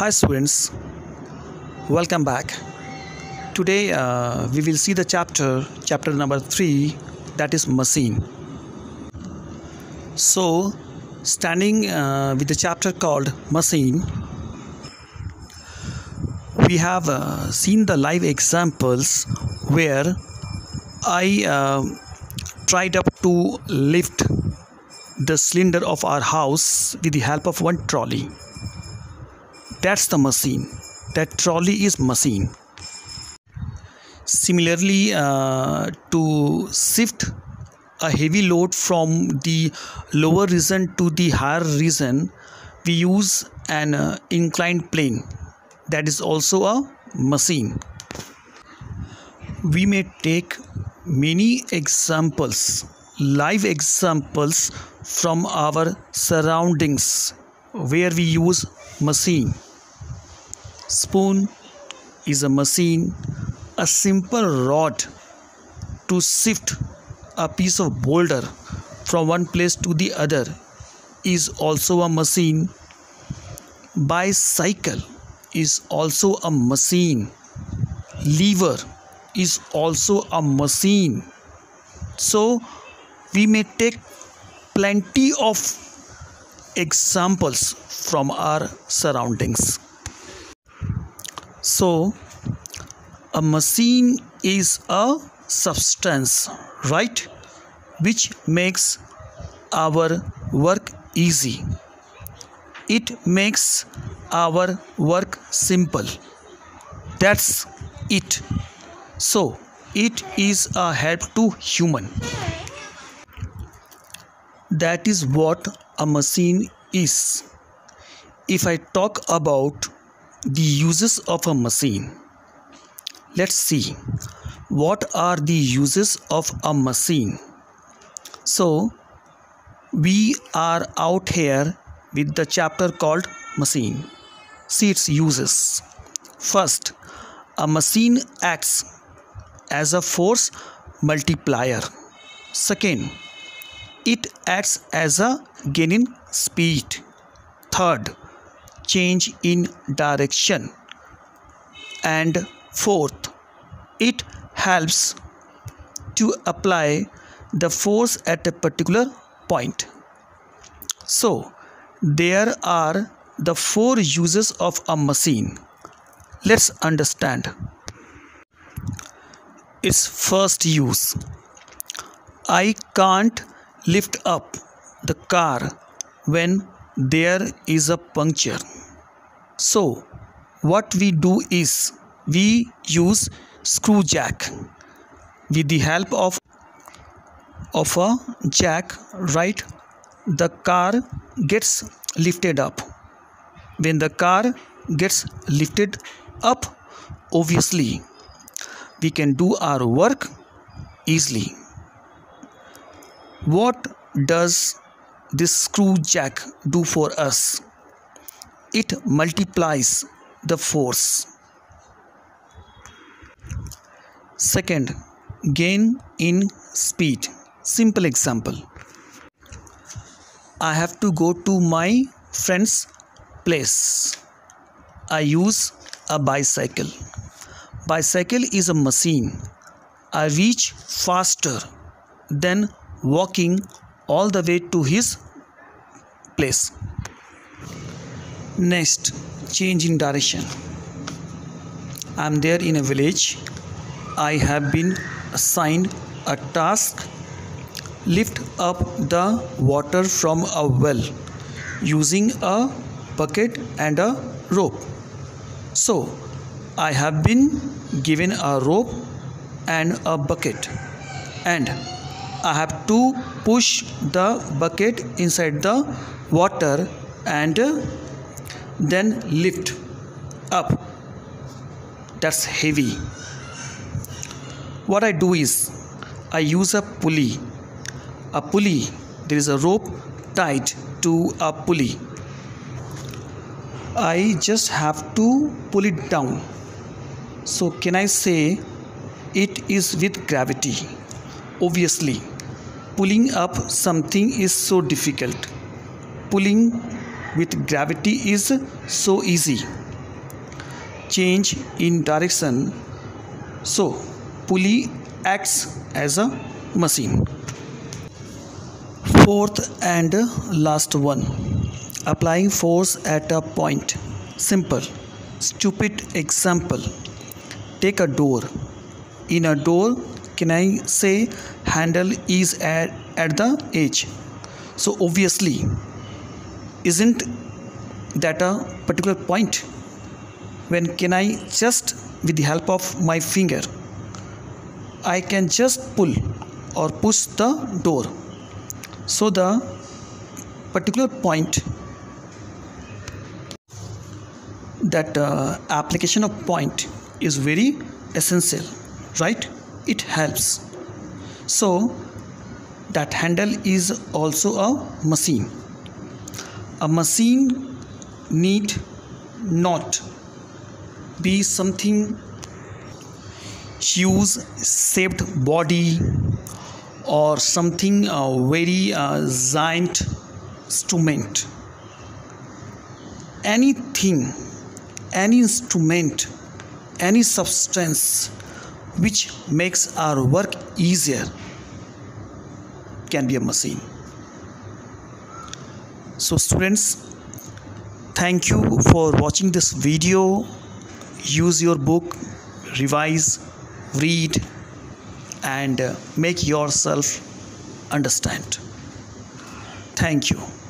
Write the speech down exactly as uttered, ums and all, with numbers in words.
Hi students, welcome back. Today uh, we will see the chapter, chapter number three, that is machine. So, standing uh, with the chapter called machine, we have uh, seen the live examples where I uh, tried up to lift the cylinder of our house with the help of one trolley. That's the machine. That trolley is machine. Similarly, uh, to shift a heavy load from the lower region to the higher region, we use an uh, inclined plane. That is also a machine. We may take many examples, live examples from our surroundings where we use machine. Spoon is a machine. A simple rod to shift a piece of boulder from one place to the other is also a machine. Bicycle is also a machine. Lever is also a machine. So we may take plenty of examples from our surroundings. So a machine is a substance, right, which makes our work easy. It makes our work simple. That's it. So it is a help to human. That is what a machine is. If I talk about the uses of a machine, let's see what are the uses of a machine. So we are out here with the chapter called machine. See its uses. First, a machine acts as a force multiplier. Second, it acts as a gain in speed. Third, change in direction. And fourth, it helps to apply the force at a particular point. So there are the four uses of a machine. Let's understand. Its first use. I can't lift up the car when there is a puncture. So what we do is we use screw jack. With the help of of a jack, right, the car gets lifted up. When the car gets lifted up, obviously we can do our work easily. What does this screw jack do for us? It multiplies the force. Second, gain in speed. Simple example. I have to go to my friend's place. I use a bicycle. Bicycle is a machine. I reach faster than walking all the way to his place. Next, change in direction. I am there in a village. I have been assigned a task: lift up the water from a well using a bucket and a rope. So I have been given a rope and a bucket, and I have to push the bucket inside the water and then lift up. That's heavy. What I do is I use a pulley. A pulley, there is a rope tied to a pulley. I just have to pull it down. So can I say it is with gravity? Obviously, pulling up something is so difficult. Pulling with gravity is so easy. change in direction, so pulley acts as a machine. Fourth and last one, applying force at a point. Simple, stupid example. Take a door. In a door, can I say handle is at, at the edge? So obviously, isn't that a particular point? When can I just with the help of my finger, I can just pull or push the door. So the particular point, that uh, application of point is very essential, right? It helps. So that handle is also a machine. A machine need not be something huge shaped body or something uh, very uh, giant instrument. Anything, any instrument, any substance which makes our work easier can be a machine. So students, thank you for watching this video. Use your book, revise, read, and uh, make yourself understand. Thank you.